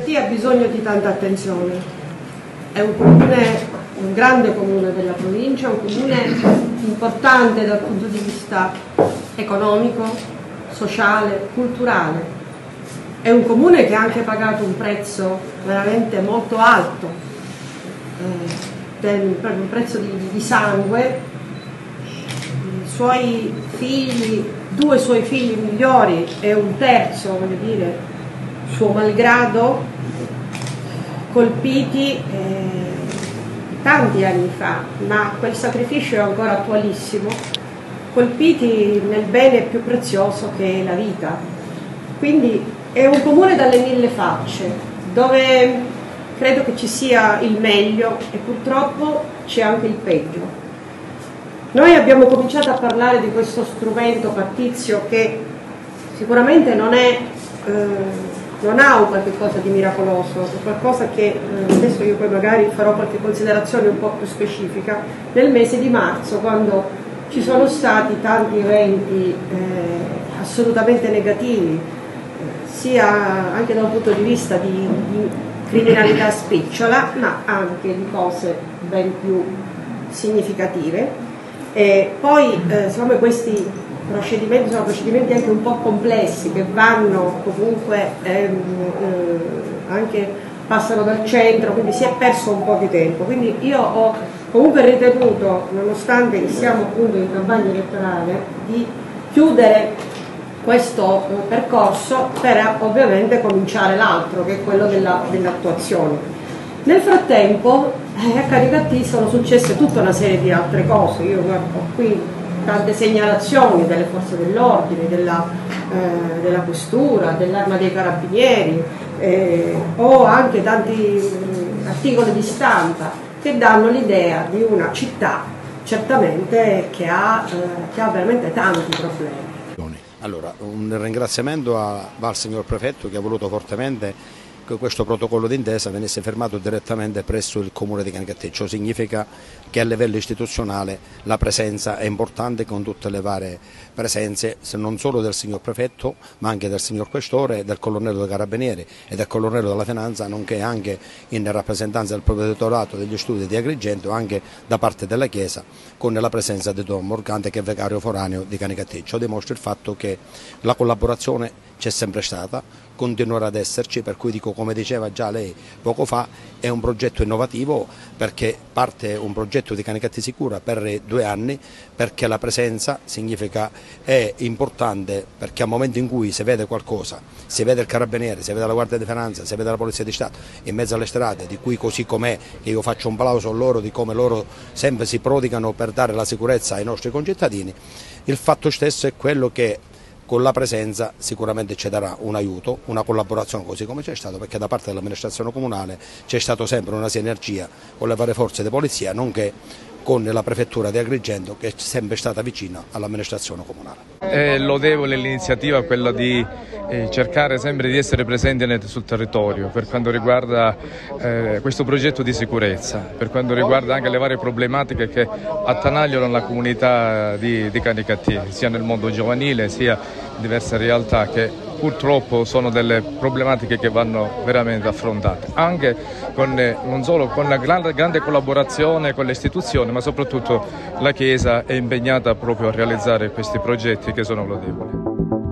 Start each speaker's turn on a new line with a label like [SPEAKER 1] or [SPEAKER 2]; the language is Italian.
[SPEAKER 1] Canicattì ha bisogno di tanta attenzione. È un comune, un grande comune della provincia, un comune importante dal punto di vista economico, sociale, culturale. È un comune che ha anche pagato un prezzo veramente molto alto, un prezzo di sangue. I suoi figli, due suoi figli migliori e un terzo, voglio dire, suo malgrado, colpiti tanti anni fa, ma quel sacrificio è ancora attualissimo, colpiti nel bene più prezioso che è la vita. Quindi è un comune dalle mille facce, dove credo che ci sia il meglio e purtroppo c'è anche il peggio. Noi abbiamo cominciato a parlare di questo strumento pattizio che sicuramente non ha un qualche cosa di miracoloso, qualcosa che adesso io poi magari farò qualche considerazione un po' più specifica, nel mese di marzo, quando ci sono stati tanti eventi assolutamente negativi, sia anche da un punto di vista di criminalità spicciola, ma anche di cose ben più significative. E poi insomma questi procedimenti sono procedimenti anche un po' complessi, che vanno comunque anche passano dal centro, quindi si è perso un po' di tempo. Quindi io ho comunque ritenuto, nonostante siamo appunto in campagna elettorale, di chiudere questo percorso per ovviamente cominciare l'altro, che è quello dell'attuazione. Nel frattempo a Canicattì sono successe tutta una serie di altre cose. Io ho qui tante segnalazioni delle forze dell'ordine, della questura, dell'Arma dei Carabinieri, o anche tanti articoli di stampa che danno l'idea di una città certamente che ha veramente tanti problemi.
[SPEAKER 2] Allora, un ringraziamento va al signor Prefetto, che ha voluto fortemente che questo protocollo d'intesa venisse firmato direttamente presso il Comune di Canicattì. Ciò significa che a livello istituzionale la presenza è importante, con tutte le varie presenze non solo del signor Prefetto ma anche del signor Questore, del Colonnello dei Carabinieri e del Colonnello della Finanza, nonché anche in rappresentanza del Provveditorato degli Studi di Agrigento, anche da parte della Chiesa, con la presenza di Don Morgante, che è vicario foraneo di Canicattì. Ciò dimostra il fatto che la collaborazione c'è sempre stata, continuerà ad esserci, per cui dico, come diceva già lei poco fa, è un progetto innovativo, perché parte un progetto di Canicattì Sicura per 2 anni, perché la presenza significa è importante, perché al momento in cui si vede qualcosa, si vede il Carabiniere, si vede la Guardia di Finanza, si vede la Polizia di Stato in mezzo alle strade, di cui così com'è, che io faccio un plauso a loro di come loro sempre si prodigano per dare la sicurezza ai nostri concittadini, il fatto stesso è quello che con la presenza sicuramente ci darà un aiuto, una collaborazione, così come c'è stato, perché da parte dell'amministrazione comunale c'è stato sempre una sinergia con le varie forze di polizia, nonché con la prefettura di Agrigento, che è sempre stata vicina all'amministrazione comunale.
[SPEAKER 3] È lodevole l'iniziativa, quella di cercare sempre di essere presenti sul territorio per quanto riguarda questo progetto di sicurezza, per quanto riguarda anche le varie problematiche che attanagliano la comunità di Canicattì, sia nel mondo giovanile sia in diverse realtà che purtroppo sono delle problematiche che vanno veramente affrontate, anche non solo con la grande collaborazione con le istituzioni, ma soprattutto la Chiesa è impegnata proprio a realizzare questi progetti che sono lodevoli.